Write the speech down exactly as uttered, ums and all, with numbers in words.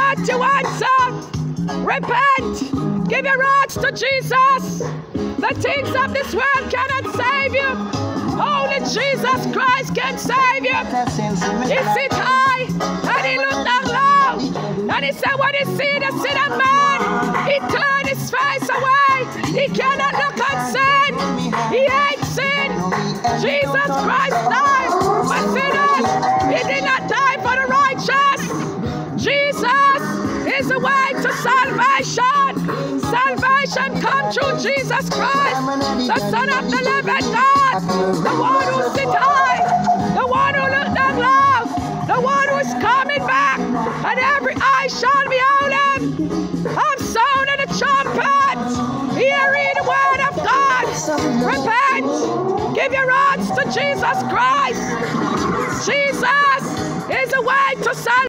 heart to answer. Repent. Give your hearts to Jesus. The things of this world cannot save you. Only Jesus Christ can save you. He sit high and he looked down low. And he said when he see the sin of man, he turned his face away. He cannot look on sin. He hates sin. Jesus Christ died for sinners. He did not die for the righteous. Jesus is the way to salvation. Salvation comes through Jesus Christ, the Son of the living God, the one who sits high, the one who looks down low, the one who is coming back, and every eye shall behold him. I'm sounding the trumpet. Hear ye the word of God. Repent. Give your hearts to Jesus Christ. Jesus is the way to salvation.